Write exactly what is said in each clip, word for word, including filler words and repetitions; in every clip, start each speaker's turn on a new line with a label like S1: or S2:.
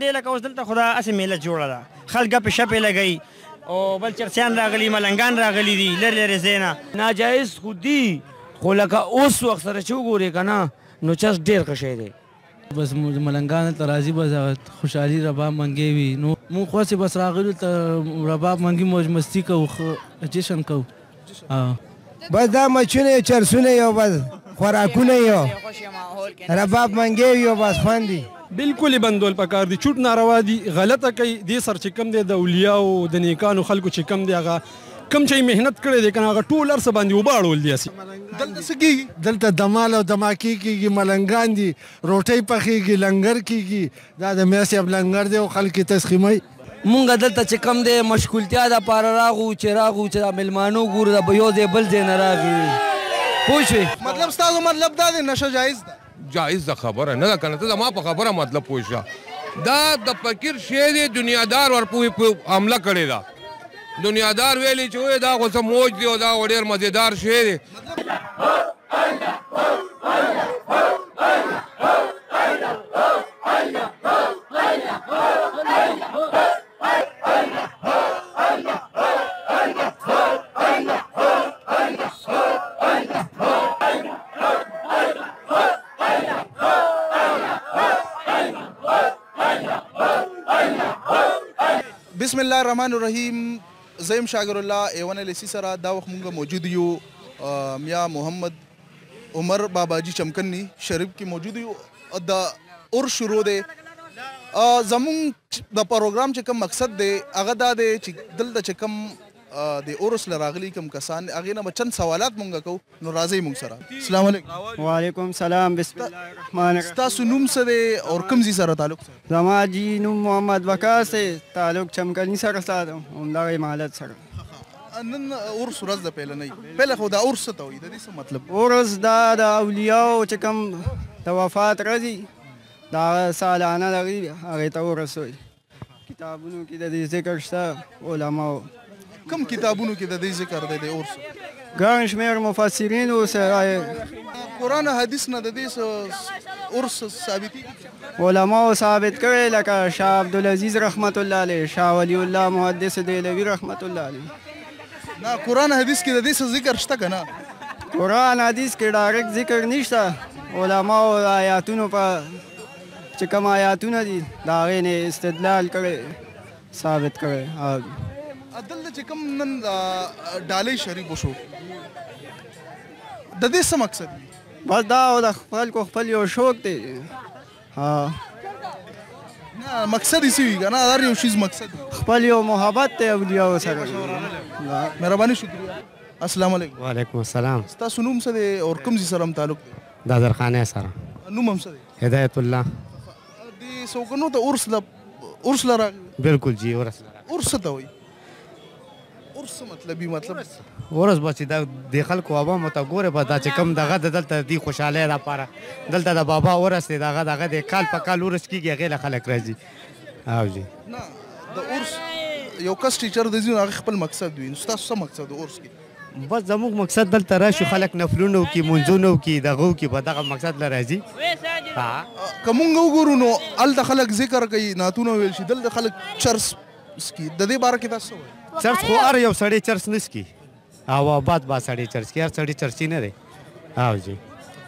S1: دی لکه اوس دلته خو دا هسې میله جوړه ده خلک ګپې شپې لګوي او بل چرسیان راغلي ملنګان راغلي دي لرې لرې ځای نه
S2: ناجایز خو دي خو لکه اوس وخت سره چې وګورې که نه نو چس ډېر ښه شی دی
S3: بس ملنګان ته راځي بس خوشحالي رباب منګې وي نو مونږ خوښې بس راغلو ته رباب منګي موج مستی کوو جشن کوو
S4: بس دا مچونه چرسونه یو بس خوراکونه یو رباب منګې یو بس خوند دي
S5: بالکل بندول پکار دي چوټ ناروا دي غلطه کوي دې سر چې کم دی د اولیاو د نیکانو خلکو چې کم دی هغه کم چې محنت کړی دی که نه هغه ټول هر څه باندې اوبه اړول دي هسې
S6: دلته څه کېږي دلته دمال او دماکي کېږي ملنګان دي روټۍ پخېږي لنګر کېږي دا د میا صاحب لنګر دی او خلک یې تسخیموي
S2: مونږ دلته چې کم دی مشغولتیا دپاره راغو چې راغو چې دا میلمانو ګورو د یو ځای بل ځای نه راغلي پوه شوې
S6: مطلب ستاسو مطلب دا دی نشه جایز ده
S7: جایز ده خبره نه ده که نه ته زما په خبره مطلب پوه شه دا د فقیر شی دی دنیادار ورپورې حمله کړې ده دنیادار ویلی چې وایي دا خو څه موج دی او دا خو ډېر مزېدار شی دی
S6: بسم الله الرحمن الرحیم زیم شاکر الله ون ایل ایس ای سره دا وخت مونږ موجود یو میا محمد عمر باباجي چمکنی شریف کې موجود یو د اور شروع دی زمونږ د پروګرام چې کوم مقصد دی هغه دا دی چې دلته چې کوم د اورس له راغلي کوم کسان هغې نه به چند سوالات مونږ کوو نو راځئ مونږ سره السلام علیکم
S4: وعلیکم سلام بسم الله الرحمن الرحیم
S6: ستاسو نوم څه دی او کوم ځای سره تعلق
S4: زما جی نوم محمد وقاص دی تعلق چمکني سره ساتم همدغه مالت سره
S6: نن اورس ورځ د پیلنۍ پهله خو دا اورس څه ته وایي د دې څه مطلب
S4: اورس دا د اولیاو چې کوم د وفات ورځې د هغه سالانه دغه هغې ته اورس وایي کتابونو کې د دې ذکر شته علماو
S6: کوم کتابونو کې د دې ذکر دی د اورس
S4: ګڼ شمېر مفسرینو سره
S6: قرآن حدیث نه د دې اورس ثابتېږي
S4: علماو ثابت کړی لکه شاه عبدالعزیز رحمت الله علیه شاه ولی الله محدث دهلوي رحمت الله علیه
S6: نه قرآن حدیث کې د دې څه ذکر شته که نه
S4: قرآن حدیث کې ډایرکټ ذکر نشته علماو آیاتونو په چې کوم آیاتونه دي د هغې نه استدلال کړی ثابت کړی
S6: دلته چې کوم نن ډالۍ شریک وشو د دې څه مقصد دی
S4: بس دا د خلکو خپل یو شوق دی ها
S6: نه مقصد یې څه وي که نه هر یو شیز مقصد
S4: خپل یو محبت دی اولیاو سره
S6: مهرباني شکریه السلام علیکم
S8: وعلیکم السلام
S6: ستاسو نوم څه دی او کوم ځای سره هم تعلق دی
S8: د زرخانې سره
S6: نوم هم څه دی
S8: هدایت الله
S6: دې سوکنو ته اورس اورس له راغلی
S8: بالکل جی اورس
S6: اورس څه ته وایي اورس مطلب مطلب
S8: اورس بس دا د خلکو عوامو ته ګوره به دا چې کوم دغه د دلته د خوشحالۍ لپاره دلته د بابا اورس دی دغه دغه د کال په کال اورس کېږي هغې له خلک راځي او جی
S6: نه د اورس یو کس ټیچر د ځي نو هغې خپل مقصد وي نو ستاسو څه مقصد د اورس کې
S8: بس زموږ مقصد دلته راشو خلک نفلونه وکړي مونځونه وکړي دغه وکړي په دغه مقصد له راځي
S6: که مونږ وګورو نو هلته خلک ذکر کوي نعتونه ویل شي دلته خلک چرس څکي د دې باره کې تاسو څه وایي
S8: چرس خو هر یو سړی چرس نه څکي او آباد با سړی چرس کي هر سړی چرسي نه دی او جی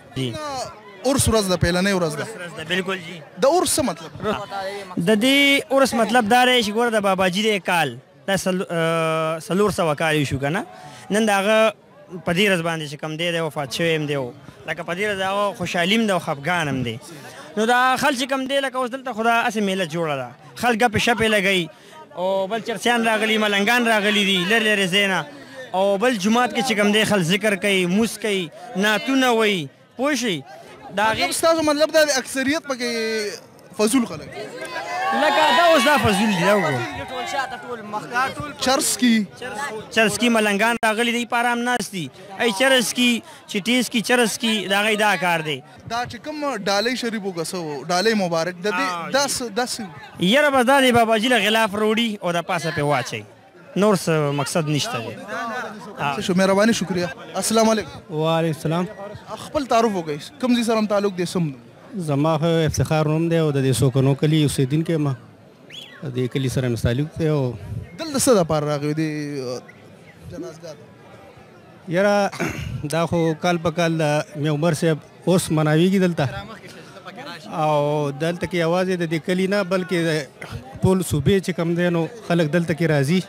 S6: اورس ورځ د پیلنۍ ورځ ده
S1: بالکل جی
S6: د اورس څه مطلب
S1: د دې اورس مطلب دا دی چې ګوره د باباجي دی کال دا څلور سوه کال شو که نه نن د هغه په دې ورځ باندې چې کوم دی دی وفات شوی هم دی لکه په دې ورځ هغه خوشحالي هم ده او خفګان هم دی نو دا خلک چې کوم دی لکه اوس دلته خو دا هسې میله جوړه ده خلک ګپې شپې لګوي او بل چرسیان راغلي ملنګان راغلي دي لرې لرې ځای نه او بل جومات کې چې کوم دی خلک ذکر کوي موس کوي نعتونه وایي پوه شئ د
S6: هغې ستاسو مطلب دا د اکثریت پکې فضول خلک
S1: لکه دا اوس دا فضول دي دا وګوره
S6: چرس کی
S1: چرس کی ملنګان راغلي دی په ارام ناست دي ای چرس کی چټیس کی چرس کی د هغې دا کار دی
S6: دا چې کوم ډالۍ شریف وکړه څه ډالۍ مبارک د دې دا څه
S1: یاره بس دا دی باباجي له غلاف راوړي او د پاسه پرې واچوي نور څه مقصد نشته دی
S6: شو مهرباني شکریه السلام علیکم
S3: وعلیکم السلام
S6: خپل تعارف وکړئ کوم ځای سره هم تعلق دی سم
S3: زما خو افتخار نوم دی او د دې سوکنو کلي اوسېدونکی یم
S8: د کلي سره مې تعلق دی. او
S6: دلته څه دپاره راغی د جنازګاه ته؟
S8: یاره دا خو کال په کال د مې عمر صاحب اوس مناویږي دلته، او دلته کې یوازې د دې کلي نه بلکې ټول صوبې چې کوم دی نو خلک دلته کې راځي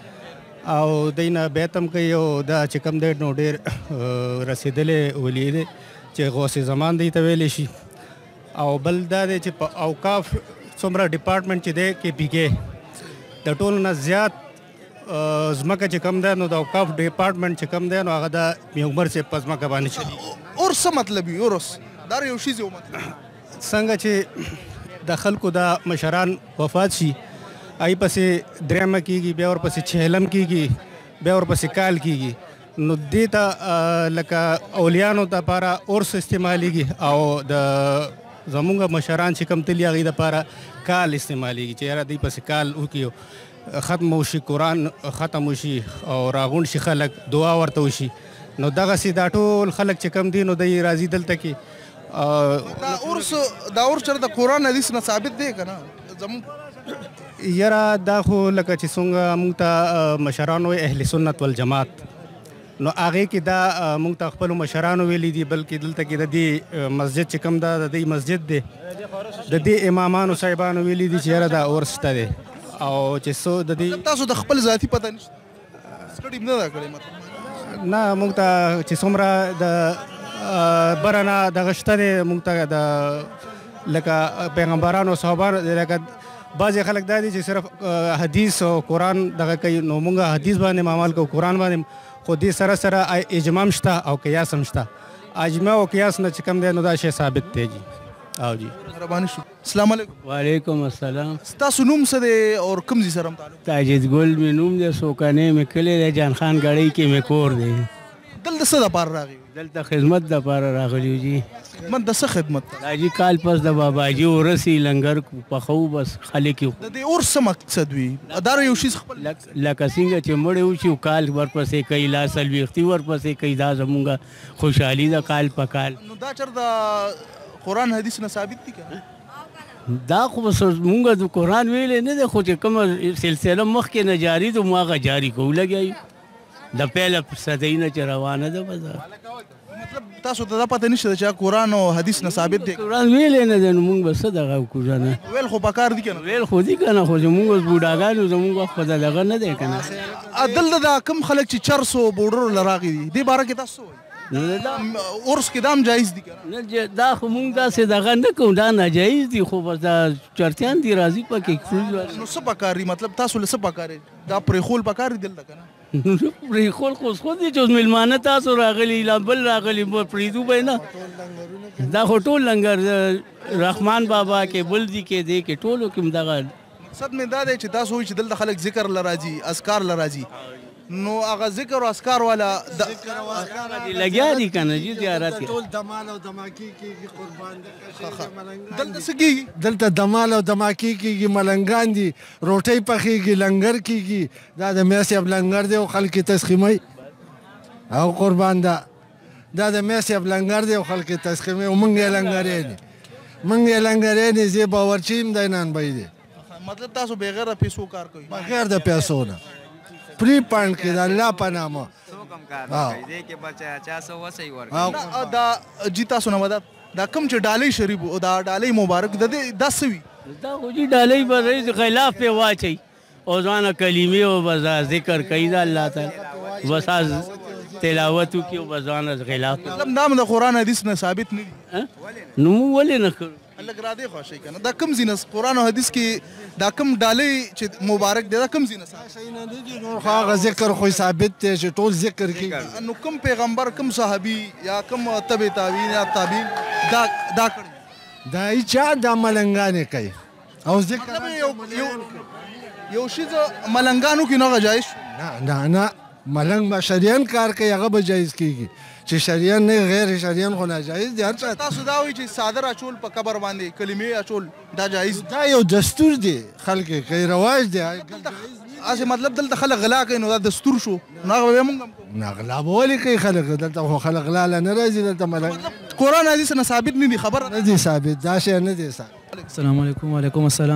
S8: او دوی نه بیت هم کوي. او دا چې کوم دی نو ډېر رسېدلی ولی دی چې غوث زمان دی ته ویلی شي. او بل دا دی چې په اوقاف څومره ډپارټمنټ چې دی کې پی کې د ټولو نه زیات ځمکه چې کوم دی نو د اوقاف ډپارټمنټ چې کوم دی نو هغه د مې عمر صاحب په ځمکه باندې چلي.
S6: اور څه مطلب وي؟ اورس دا یو شیز یو مطلب
S8: څنګه چې د خلکو د مشران وفات شي ای پسې درېیمه کېږي، بیا ورپسې چهلم کېږي، بیا ورپسې کال کېږي. نو دې ته لکه اولیانو دپاره اورس استعمالیږي او د زمونږ مشران چې کوم تلي هغوی دپاره کال استعمالیږي چې یاره دوی پسې کال وکړي، ختم وشي، قرآن ختم وشي او راغونډ شي خلک، دعا ورته وشي. نو دغسې دا ټول خلک چې کوم دي نو دوی راځي دلته کې.
S6: دا اورس دا اورس چېرته د قرآن حدیث نه ثابت دی که نه؟ زموږ
S8: یاره دا خو لکه چې څنګه موږ ته مشران وایي اهل سنت والجماعت، نو هغې کې دا موږ ته خپلو مشرانو ویلي دي، بلکې دلته کې د دې مسجد چې کوم دا د دې مسجد دی د دې امامانو صاحبانو ویلي دي چې یاره دا اورس شته دی. او چې څو د دې
S6: تاسو د خپل ذاتي پته نشته سټډي نه ده کړې؟ مطلب
S8: نه موږ ته چې څومره د بره نه دغه شته دی، موږ ته د لکه پیغمبرانو صحابانو لکه بعضې خلک دا دي چې صرف حدیث او قرآن دغه کوي. نو موږ حدیث باندې عمل کوو، قرآن باندې، خو دې سره سره اجماع هم شته او قیاس هم شته. اجماع او قیاس نه چې کوم دی نو دا شی ثابت دی جی. او جی
S6: مهرباني شو. السلام علیکم.
S9: وعلیکم السلام.
S6: ستاسو نوم څه دی او کوم ځای سره تعلق؟
S9: تاجد ګل مې نوم دی، سوکانې مې کلی دی، جان خان ګړۍ کې مې کور دی.
S6: دلته څه دپاره راغی؟
S9: دلته خدمت دپاره راغلی یو جی.
S6: خدمت د څه خدمت؟
S9: دا جي کال پس د باباجي ورسي لنګر پخو بس خلک یو.
S6: د دې اور څه مقصد وي؟ دا یو شی خپل
S9: لکه څنګه چې مړ وشي کال ورپسې کوي، لا څلوېښتي ورپسې کوي، دا زمونږ خوشحالي ده کال په کال.
S6: نو دا چېرته قرآن حدیث نه ثابت دي که؟
S9: دا خو مونږ د قرآن ویلی نه دی، خو چې کومه سلسله مخکې نه جاري ده مو هغه جاري کوو لګیا یو د پیله صدۍ نه چې روانه ده. بس
S6: مطلب تاسو ته دا پته نشته چې قرآن او حدیث نه ثابت دی؟
S9: قرآن ویلی نه دی، نو مونږ به څه دغه وکړو؟ نه
S6: ویل خو پکار دي که نه؟
S9: ویل خو دي که نه، خو زمونږ بوډاګانو زمونږ وخت په دغه نه دی که نه.
S6: دلته دا کوم خلک چې چرس او بوډرو له راغلي دي دې باره کې تاسو څه وایي؟ اورس کې دا هم جایز دي که
S9: نه؟ دا خو مونږ داسې دغه نه کوو، دا ناجایز دي، خو بس دا چرتیان دي راځي پکې.
S6: نو څه پکار دي؟ مطلب تاسو له څه پکار دي؟ دا پرېښول پکار دي دلته که نه؟
S9: پرېښول خو خو دي چې اوس مېلمانه تاسو راغلي لا بل راغلي پرېږدو به نه. دا خو ټول لنګر رحمان بابا کې بل دي کې دی کې ټولو کې دغه
S6: مقصد مې دا دی چې تاسو وایي چې دلته خلک ذکر له راځي، اذکار له راځي، نو هغه ذکر او اذکار والا
S9: لګیا دي که نه جي زیارت کې؟
S10: ټول دمال او دماکي کېږي، قربان
S6: دلته څه کېږي؟
S10: دلته دمال او دماکي کېږي، ملنګان دي، روټۍ پخېږي، لنګر کېږي. دا د میا صاحب لنګر دی او خلک یې تسخیموي او قربان ده. دا د میا صاحب لنګر دی او خلک یې تسخیموي او موږ یې لنګرې دي، موږ یې لنګرې دي. زه باورچی یم دی نانبی دی.
S6: مطلب تاسو بغیر د پیسو کار کوئ؟
S10: بغیر د پیسو نه پری پاند کې د الله په نامه
S6: دا جی تاسو نه مدد دا کوم چې ډالۍ شریف او دا ډالۍ مبارک د دې دا څه وي؟
S9: دا خو جي ډالۍ به رئیس غلاف پې واچوي او ځوانه کلمې او بس ذکر کوي د الله تعالی، بس تلاوت وکړي او بس ځوانه غلاف.
S6: مطلب دا د قرآن حدیث نه ثابت نه دي؟
S9: نو موږ ولې نه کړو؟
S6: هلک را دې خوښوي که نه؟ دا کوم ځای نه قرآن او حدیث کې دا کوم ډالۍ چې مبارک دی دا کوم ځای نه ثابت؟
S10: خو هغه ذکر خو ثابت دی چې ټول ذکر کېږي.
S6: نو کوم پیغمبر کوم صحابي یا کوم تبع تابعین یا تابعین دا دا کړي؟
S10: دا چا دا ملنګانې کوي او ذکر
S6: یو شي ملنګانو کې نه جایز؟
S10: نه نه نه ملنګ به شریان کار کوي هغه به جایز کېږي، چې شریان نه غیر شریان خو ناجایز دی. هر چا
S6: تاسو دا وایي چې څادر اچول په قبر باندې کلمې اچول دا جایز؟
S10: دا یو دستور دی، خلک کوي، رواج دی.
S6: هسې مطلب دلته خلک غلا کوي نو دا دستور شو، نو هغه به موږ هم کوو؟
S10: نه غلا به ولې کوي خلک؟ دلته خو خلک غلا له نه راځي. دلته ملنګ
S6: قرآن حدیث نه ثابت نه دي، خبره
S10: نه دي ثابت، دا شی نه دی ثابت.
S3: السلام علیکم. وعلیکم السلام.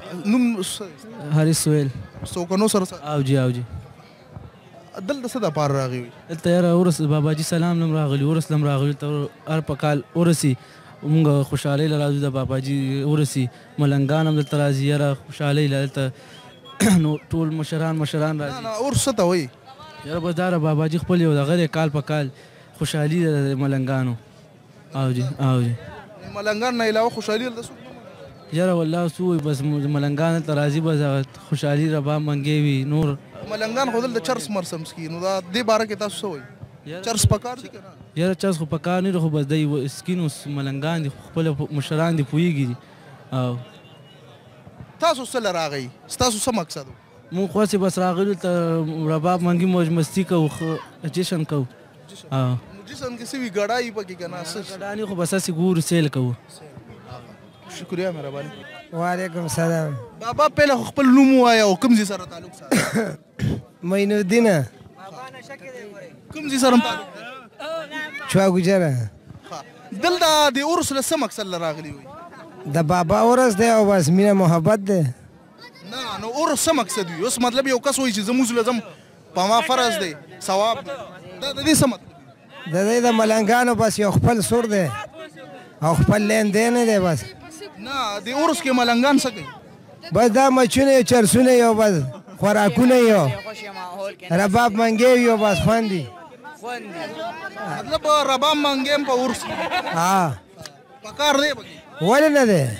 S6: نوم
S3: حارث سهیل
S6: څوکنو سره
S3: او جی او جی
S6: دلته څه دپاره راغلي وي
S3: دلته یاره ورس باباجي سلام لم راغلي ورس لم راغلي ته هر په کال ورسي مونږ خوشحالۍ له راځو د باباجي ورسي ملنګان هم دلته راځي یاره خوشحالۍ له دلته نو ټول مشران مشران راځي
S6: نه ورس څه ته وایي
S3: یاره بس دا باباجي خپل یو دغه دی کال په کال خوشحالي ده د ملنګانو او جی او جی
S6: ملنګان نه علاوه خوشحالي هلته څوک
S3: یاره والله څه وایي بس ملنګان دلته راځي بس هغه خوشحالي رباب منګې وي نور
S6: ملنګان خو دلته چرس مرسم سکي نو دا دې باره کې تاسو څه وایي چرس پکار دي که نه
S3: یاره چرس خو پکار نه دی خو بس دی سکین اوس ملنګان دي خپل مشران دي پوهېږي دي او
S6: تاسو څه له راغئ ستاسو څه مقصد و
S3: مونږ خواسې بس راغلو ته رباب منګي موج مستی کوو جشن کوو او
S6: جشن کې څه وي ګډایي پکې که نه څه
S3: ګډانې خو بس هسې ګورو سیل کوو
S6: شکریه مهرباني
S11: وعلیکم سلام
S6: بابا پهله خو خپل نوم ووایه او کوم ځای سره تعلق سره
S11: معین الدینه
S6: کوم ځای سره تعلق
S11: چوا ګجره
S6: دلته د عرس له څه مقصد له راغلي وي
S11: د بابا عرس دی او بس مینه محبت دی
S6: نه نو عرس څه مقصد وي اوس مطلب یو کس وایي چې زه مونځ له ځم په ما فرض دی ثواب دی دا د دې څه مطلب
S11: د دې د ملنګانو بس یو خپل سور دی او خپل لین دی نه دی بس
S6: نه د عرس کې ملنګان څه کوي
S11: بس دا مچونه یو چرسونه یو بس خوراکونه یو رباب منګې یو بس خوندي
S6: مطلب رباب منګې په عرس
S11: ها
S6: پکار دی پکې
S11: ولې نه دی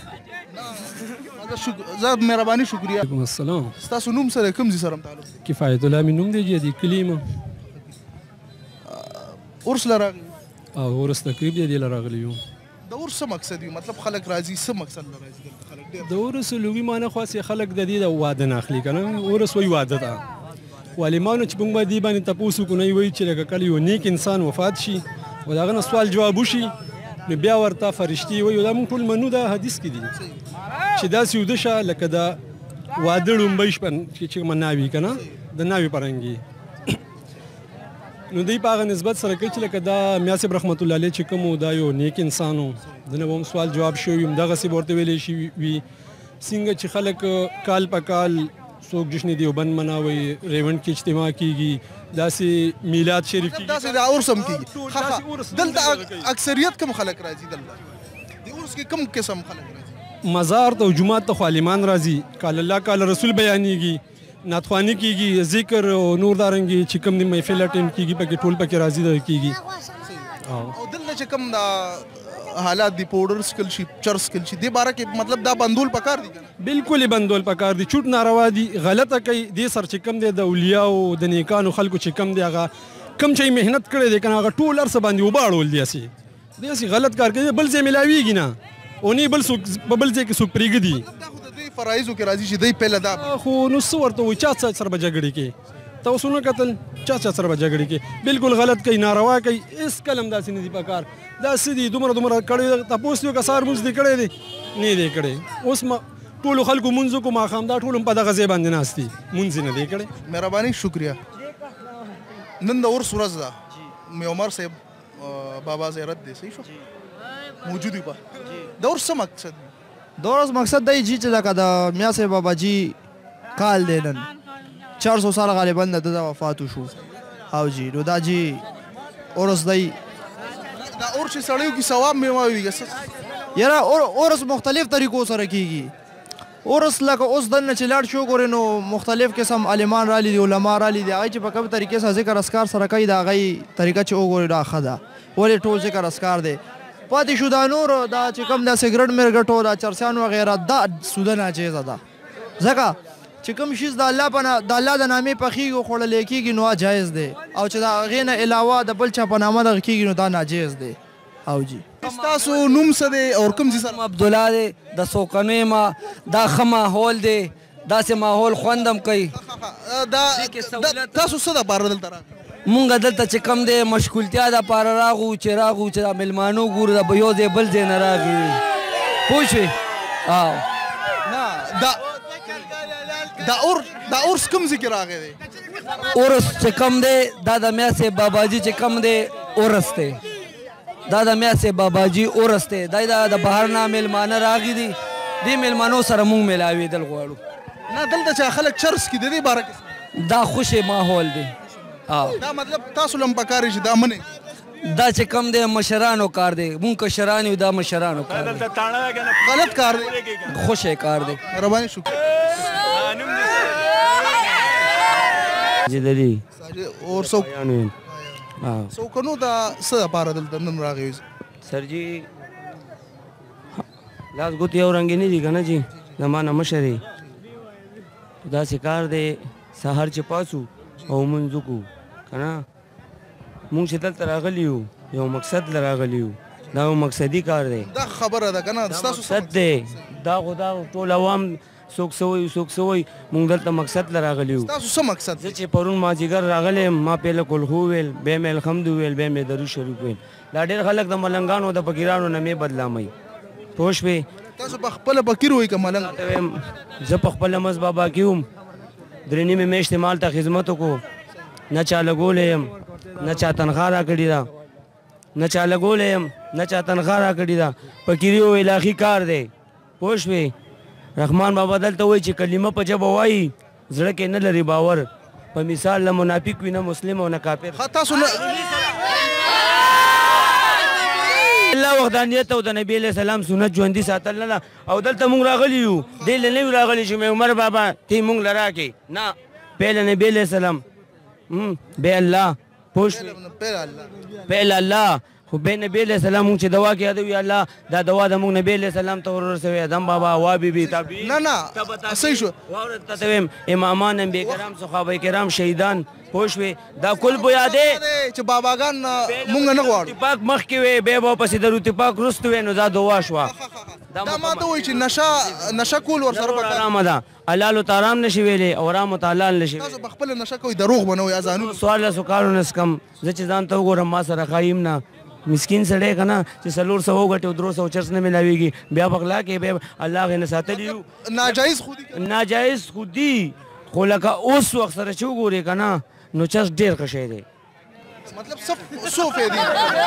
S6: زه مهرباني شکریه
S5: وعلیکم السلام
S6: ستاسو نوم سره کوم ځای سره تعلق دی
S5: کفایت الله مې نوم دی چې د کلي یم
S6: عرس له راغلي
S5: او ورس تقریب دی دې له راغلی یو
S6: د عرس څه مقصد وي مطلب خلک راځي څه مقصد له راځي دلته خلک ډېر
S5: د ورس لوی معنی خاصه خلک د دې د واده نه اخلي کنه ورس وی واده ده والمانو چې موږ باندې باندې تاسو کو نه وی چې لکه کله یو نیک انسان وفات شي و داغه نه سوال جواب وشي نو بیا ورته فرشتي وي دا موږ ټول منو دا حدیث کې دي چې دا سیوده شه لکه دا واده لومبۍ شپه چې مناوي کنه د ناوي پرنګي نو دی په هغه نسبت سره کوي چې لکه دا میاسب رحمت الله علیه چې کوم دا یو نیک انسانو د نه هم سوال جواب شوی دغه سی ورته ویلې شي وي څنګه چې خلک کال په کال څوک جشن دیوبند مناوي ریونډ کې اجتماع کیږي داسې میلاد شریف کیږي
S6: داسې د عرس هم کیږي دلته اکثریت کوم خلک راځي دلته د عرس کې کوم قسم خلک راځي
S5: مزار ته جمعات ته عالمان راځي قال الله قال رسول بیانېږي ناتخوانی کیږي ذکر او نور دارنګي چې کوم د محفل اټینډ کیږي پکې ټول پکې راځي ده کیږي
S6: او دلته چې کوم دا حالات دی پاوډر سکل شي چرس سکل شي د باره کې مطلب دا بندول پکار دي
S5: بالکل بندول پکار دي چوټ ناروا دي غلطه کوي د سر چې کم دي د اولیاء او د نیکانو خلکو چې کم دي هغه کم چې مهنت کړي دي کنه هغه ټول ارس باندې وباړول دي اسی دي اسی غلط کار کوي بل ځای ملاويږي نه اونې بل څوک بل ځای کې څوک پریږدي
S6: فرایزو کې راځي چې دی پهله دا
S5: خو نو څه ورته وایي چا څه سره به جګړې کې تاسو نه کتل چا چا سره به جګړې کې بالکل غلط کوي ناروا کوي هېڅ کلم داسې نه دي پکار داسې دي دومره دومره کړی تپوس دی که سهار مونځ دې کړی دی نه دی کړی اوس ټولو خلکو مونځو کو ماښام دا ټول هم په دغه ځای باندې ناست دي مونځ یې نه دی کړی
S6: مهرباني شکریه نن د عرس ورځ ده مې عمر صاحب بابا زیارت دی صحیح شو موجود وي په د عرس څه مقصد وي
S12: د عرس مقصد دی جی چې لکه د میا صاحب باباجي کال دی نن چار سو سال غالبا د ده وفات وشو او جی نو دا جی عرس دی
S6: دا عرس چې سړیو کې ثواب میوه
S12: یاره عرس مختلف طریقو سره کیږي عرس لکه اوس دننه چې لاړ شو ګورې نو مختلف قسم عالمان رالی دي علما رالی دي هغوی چې په کوم طریقې سره ذکر اسکار سره کوي د هغوی طریقه چې وګورې دا ښه ده ولې ټول ذکر اسکار دی پاتې شو دا نور دا چې کوم دا سګرټ مرګټو دا چرسیان وغیره دا سوده ناجیزه ده ځکه چې کوم شیز د الله په د الله د نامې پخېږي خوړلی کېږي نو جایز دی او چې د هغې نه علاوه د بل چا په نامه دغه کېږي نو دا ناجیز دی او جی
S6: ستاسو نوم څه دی او کوم ځای سره
S2: عبدالله دی د سوکنۍ ما دا ښه ماحول دی داسې ماحول خوند هم کوي
S6: دا تاسو څه دپاره دلته راغلي
S2: مونږ دلته چې کم دی مشغولتیا دپاره راغو چې راغو چې دا میلمانو ګورو د یو ځای بل ځای نه راغلي پوه شوې او
S6: نه دا دا عرس کوم ځای کې راغی دی
S2: عرس چې کم دی دا د میا صاحب باباجي چې کم دی عرس دی دا د میا صاحب باباجي عرس دی دا د بهر نه میلمانه راغلي دي دې میلمانو سره مونږ میلاوېدل غواړو.
S6: نه دلته چې خلک چرس کې د دې باره کې
S2: دا خوشې ماحول دی.
S6: دا مطلب تاسو لم پکار شي دا منې
S2: دا چې کم دی مشرانو کار دی. مونږ کشران یو دا مشرانو کار دی.
S6: غلط کار دی.
S2: خوشې کار دی.
S6: مهرباني شکر.
S2: جدلی
S6: اور سو سو کنو دا څه لپاره دلته نن راغی
S13: سر جی لاس ګوتې یو رنګې نه دي که نه جي زما نه مشر یې داسې کار دی سهار چې پاسو او لمونځ وکړو که نه مونږ چې دلته راغلي یو یو مقصد له راغلي یو دا یو مقصدي کار دی
S6: دا خبره ده که نه
S13: مقصد دی دا خو دا ټول عوام څوک څه وایي څوک څه وایي مونږ دلته مقصد له راغلي یو
S6: ستاسو څه مقصد
S13: زه چې پرون مازدیګر راغلی یم ما پهله کلخو وویل بیا مې الحمد وویل بیا مې درود شریف وویل دا ډېر خلک د ملنګانو د فقیرانو نه مې بدلامئ پوه شوې
S6: تاسو په خپله فقیر وایي که ملنګ
S13: زه په خپله مز بابا کې وم درې نیمې میاشتې مال ته خدمت وکړو نه چا لګولی یم نه چا تنخوا راکړې ده نه چا لګولی یم نه چا تنخوا راکړې ده فقیري او الاخي کار دی پوه شوې رحمان بابا دلته وایي چې کلمه په ژبه وایي زړه کې نه لري باور په مثال نه منافق وي نه مسلم او نه کافر
S6: تاسو
S13: الله وحدانیت او د نبی علیه السلام سنت ژوندي ساتل نه ده او دلته مونږ راغلي یو دې له نه یو راغلي چې عمر بابا تی مونږ له راکړې نه پهله نبی علیه السلام بیا الله پوه شوې پهله الله خو بیا نبی علیه السلام مونږ چې دوا کې یادوي الله دا دوا د مونږ نبی علیه السلام ته ورسوي ادم بابا وا بیبي تابعین
S6: نه نه صحیح شو
S13: واوره ته ویم امامان انبیا کرام صحابه کرام شهیدان پوه شوې دا کل بویادې
S6: چې باباګان مونږ نه غواړو
S13: اتفاق مخکې وې بیا به پسې در اتفاق وروسته وې نو دا دوا شوه
S6: دا ما ته وایي چې نشه نشه کول ورسره پکار
S13: ارامه ده حلالو ته ارام نشي ویلی او ارامو ته حلال نشي
S6: تاسو په خپله نشه کوئ دروغ به نه وایي اذانونه
S13: څوارلسو کالو نه څکم زه چې ځان ته وګورم ما سره ښایي هم نه مسکین سړی که نه چې څلور سوه وګټي او درو سوه چرس نه میلاویږي بیا په غلا کې بیا الله هغې نه ساتلي یو
S6: ناجایز خو دي
S13: ناجایز خو دي خو لکه اوس وخت سره چې وګورې که نه نو چرس ډېر ښه شی دی
S6: مطلب څو فایدې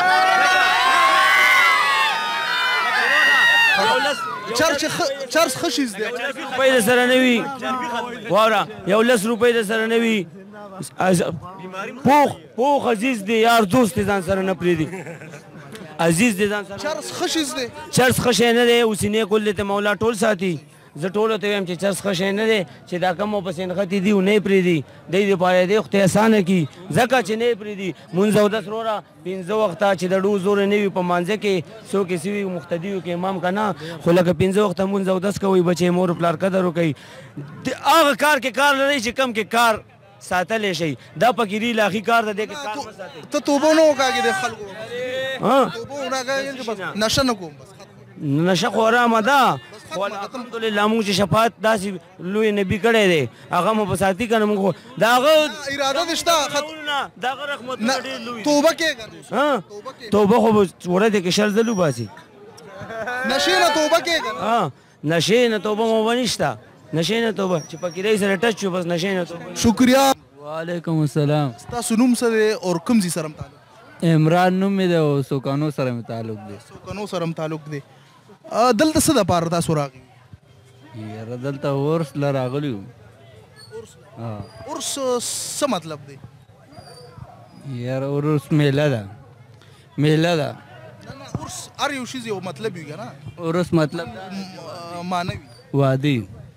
S6: چرس ښه شیز دی
S13: روپۍ د سره نه وي واوره یو لس روپۍ د سره نه وي پوخ پوخ عزیز دی یار دوست دی ځان سره نه پرېږدي عزیز دی ځان سره
S6: چرس ښه شیز دی
S13: چرس ښه شی نه دی اوسینې کل دی ته مولا ټول ساتي زه ټولو ته وایم چې چرس ښه شی نه دی چې دا کم پسې نښتې دي او نه یې پرېږدي دی دپاره یې دی خدای اسانه کړي ځکه چې نه یې پرېږدي مونځ اودس وروره پنځه وخته چې د ډو زوره نه وي په مانځه کې څوک یې سوي مقتدي وي که امام که نه خو لکه پنځه وخته مونځ اودس کوئ بچې مور پلار قدر وکوئ هغه کار کې کار لرئ چې کم کې کار ساتلی شي دا فقیري الاخي کار ده دی کې کار مه ساتئ
S6: ته توبه ونه وکاږې د خلکو توبه ونه کاږې نشه نه کوم
S13: نشه خو ارامه ده خو الحمدلله مونږ چې شفاعت داسې لوی نبي کړی دی هغه مو په ساتي که نه مونږ د هغه
S6: اراده دې شته
S13: د هغه رحمتونه ډېر لوی
S6: توبه کېږه
S13: توبه خو به ورځې کې شل ځل وباسي
S6: نشې نه توبه کېږه
S13: نشې نه توبه موبه نشته نشې نه توبه چې فقیرۍ سره ټچ شو بس نشې نه توبه
S6: شکریه
S3: وعلیکم السلام
S6: ستاسو نوم څه دی او کوم ځای سره تعلق
S3: عمران نوم مې دی او سوکانو سره مې تعلق دی
S6: سوکانو سره تعلق دی دلته څه دپاره تاسو راغلي
S3: یاره دلته ورس له راغلي یو
S6: ورس څه مطلب دی
S3: یاره ورس میله ده میله ده
S6: ورس هر یو شیز یو مطلب وي که نه
S3: ورس مطلب
S6: معنوي
S3: واده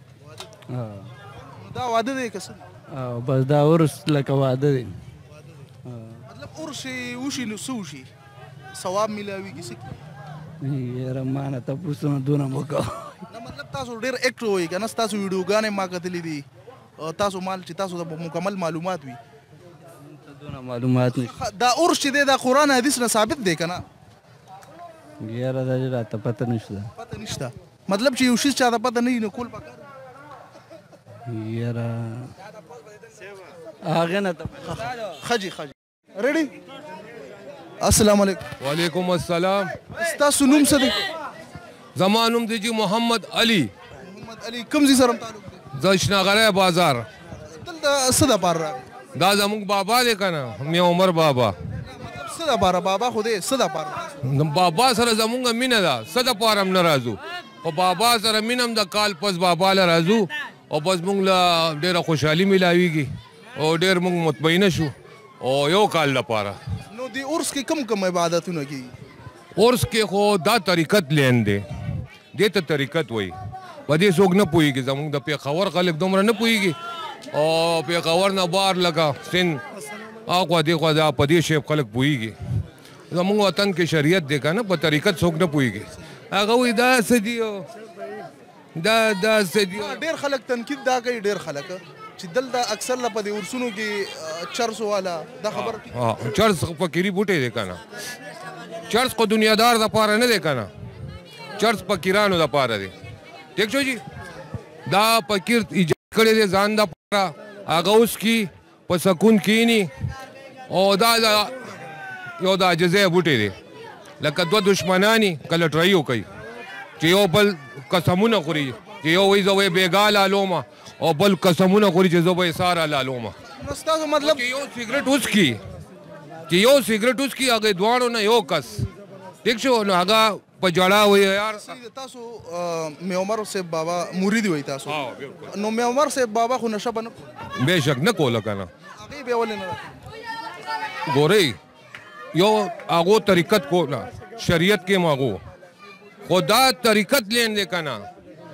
S6: دا واده دی که څه
S3: بس دا ورس لکه واده دی
S6: مطلب ورس وشي نو څه وشي ثواب میلاویږي څه کېږي
S3: یاره ما نه تپوسونه دونه مه کوه
S6: نه مطلب تاسو ډېر ایکټ وایي که نه ستاسو ویډیوګانې ما کتلي دي تاسو مال چې تاسو ته مکمل معلومات وي
S3: دونه معلومات نشته
S6: دا ورس چې دی دا قرآن حدیث نه ثابت دی که نه
S3: یاره دا راته پته نشته
S6: پته نشته مطلب چې یو شیز چاته پته نه وي نو کول پکار
S3: یاره هغې نه ته
S6: ښه جي ښه جي ریډي السلام علیکم
S7: وعلیکم السلام
S6: ستاسو نوم څه دی
S7: زما نوم دی جی محمد علي
S6: محمد علي کوم ځای سره تعلق دی
S7: زه شناغری بازار
S6: دلته څه دپاره راغلی
S7: دا زموږ بابا دی که نه میاں عمر بابا
S6: څه دپاره بابا خو دی څه دپاره
S7: بابا سره زموږ مینه ده څه دپاره هم نه راځو خو بابا سره مینه هم د کال پس بابا له راځو او بس موږ له ډېره خوشحالي میلاویږي او ډېر موږ مطمئنه شو او یو کال لپاره.
S6: نو د عرس کې کم کم عبادتونه کېږي؟
S7: عرس کې خو دا طریقت لین دی، دې ته طریقت وایي. په دې څوک نه پوهېږي، زموږ د پېښور خلک دومره نه پوهېږي او پېښور نه بار لکه سند اخوا دېخوا دا په دې شی خلک پوهېږي. زموږ وطن کې شریعت دی که نه، په طریقت څوک نه پوهېږي. هغه وایي دا څه دي دا دا څه دي.
S6: ډېر خلک تنقید دا کوي، ډېر خلک چې دلته اکثر له په دې عرسونو کې چرس والا دا خبره
S7: چرس فقیري بوټی دی که نه، چرس خو دنیادار دپاره نه دی که نه، چرس فقیرانو دپاره دی. ٹھیک شو جی. دا فقیر ایجاد کړی دی ځان دپاره، هغه اوس کې په سکون کښېني او دا یو د عاجزۍ بوټی دی. لکه دوه دشمناني که لټرایي وکوي چې یو بل قسمونه خوري، چې یو وایي زه به یې بېګا لالومه او بل قسمونه خوري چې زه به یې ساره لالومه.
S6: نو ستاسو مطلب
S7: چې یو سګرټ وڅکي چې یو سګرټ وڅکي هغې دواړو نه یو کس ٹھیک شو نو هغه په جړا وایي یار.
S6: تاسو میا عمر صاحب بابا مرید وایي تاسو، نو میا عمر صاحب بابا خو نشه به نه کوله؟
S7: بېشک نه کوله که نه.
S6: هغې بیا ولې نه؟
S7: ګورئ یو هغو طریقت کوله، شریعت کې ماغو خو دا طریقت لین دی که نه،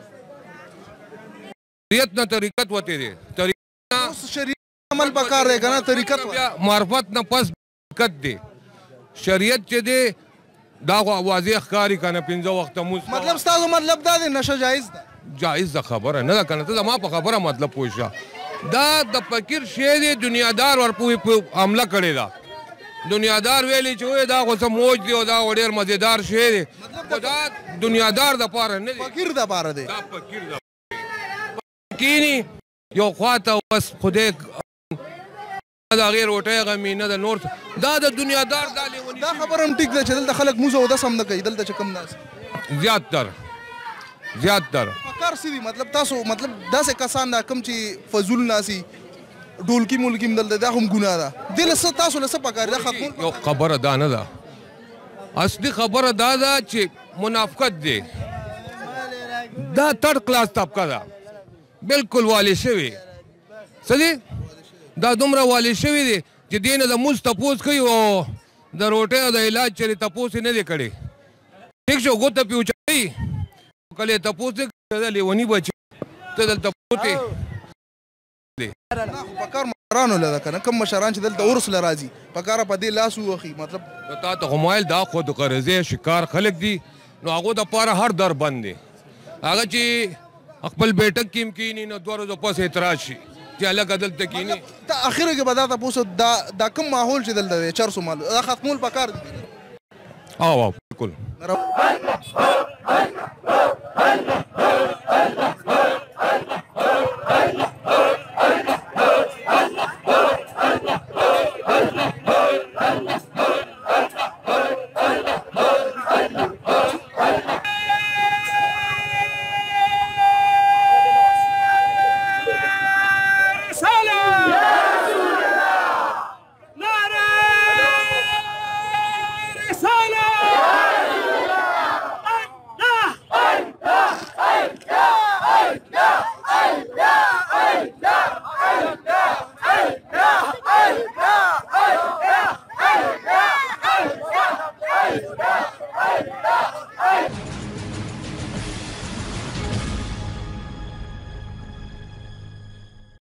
S7: شریعت نه طریقت وتی دی.
S6: شریعت عمل پکار دی که نه، طریقت
S7: معرفت نه پس طریقت دی. شریعت چې دی دا خو واضح ښکاري که نه، پنځه وخته مونځ.
S6: مطلب ستاسو مطلب دا دی نشه جایز ده؟
S7: جایز ده خبره نه ده که نه. ته زما په خبره مطلب پوه شه. دا د فقیر شی دی، دنیادار ورپورې حمله کړې ده. دنیادار ویلي چې وایي دا خو څه موج دی او دا خو ډېر مزېدار شی دی، خو دا دنیادار دپاره نه دی،
S6: فقیر دپاره دی.
S7: دا فقیر دپاره کښېني یو خوا ته بس خدای د هغې روټۍ غمي نه د نور دا د دنیادار دا لیوني.
S6: دا خبره هم ټیک ده چې دلته خلک موز او دس هم نه کوي، دلته چې کم ناست
S7: زیاتتر زیاتتر
S6: پکار څه دي؟ مطلب تاسو مطلب داسې کسان دا کم چې فضول ناسي ډولکي مولکي هم دلته دا هم ګناه ده، دې له څه تاسو له څه پکار دی؟
S7: یو خبره دا نه ده، اصلي خبره دا ده چې منافقت دی. دا تھرډ کلاس طبقه ده، بلکل والي شوي. څه دي؟ دا دومره والي شوي دي چې دې نه د مونځ تپوس کوي او د روټۍ او د علاج چرې تپوس یې نه دی کړی. ټیک شو، ګوته پې اوچوي کله یې تپوس یې کړی دا لیوني بچي ته دلته پروت
S6: پکار مشرانو له ده که نه، کوم مشران چې دلته عرس له راځي پکاره په دې لاس ووخي. مطلب
S7: تا ته خو موایل دا خود غرضې شکار خلک دي، نو هغو دپاره هر در بند دی. هغه چې خپل بیټک کې هم کښېني نو دوه ورځو پس اعتراض شي چې هلکه دلته کښېني.
S6: ته اخره کې به دا تپوس دا کوم ماحول چې دلته دی چرسو مال دا ختمول پکار دي.
S7: او او بالکل.